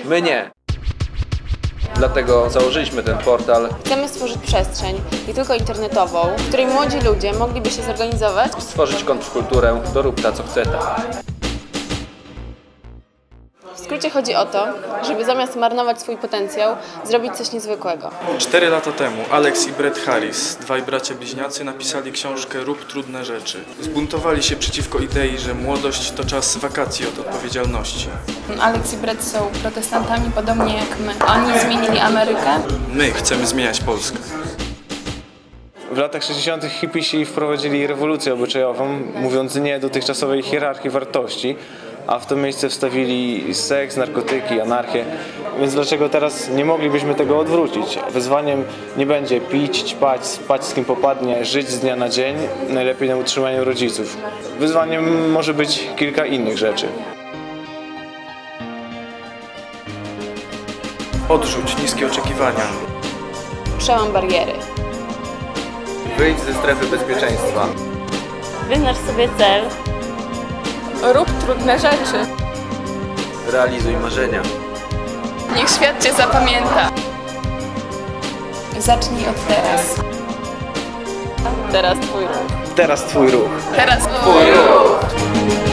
My nie. Dlatego założyliśmy ten portal. Chcemy stworzyć przestrzeń, nie tylko internetową, w której młodzi ludzie mogliby się zorganizować, Stworzyć kontrkulturę, to rób ta co chce ta. W skrócie chodzi o to, żeby zamiast marnować swój potencjał, zrobić coś niezwykłego. 4 lata temu Alex i Brett Harris, dwaj bracia bliźniacy, napisali książkę Rób trudne rzeczy. Zbuntowali się przeciwko idei, że młodość to czas wakacji od odpowiedzialności. Alex i Brett są protestantami podobnie jak my. Oni zmienili Amerykę. My chcemy zmieniać Polskę. W latach 60. hipisi wprowadzili rewolucję obyczajową, mówiąc nie dotychczasowej hierarchii wartości, a w to miejsce wstawili seks, narkotyki, anarchię. Więc dlaczego teraz nie moglibyśmy tego odwrócić? Wyzwaniem nie będzie pić, ćpać, spać z kim popadnie, żyć z dnia na dzień, najlepiej na utrzymaniu rodziców. Wyzwaniem może być kilka innych rzeczy. Odrzuć niskie oczekiwania. Przełam bariery. Wyjdź ze strefy bezpieczeństwa. Wyznacz sobie cel. Rób trudne rzeczy. Realizuj marzenia. Niech świat cię zapamięta. Zacznij od teraz. Teraz twój ruch. Teraz twój ruch. Teraz twój ruch.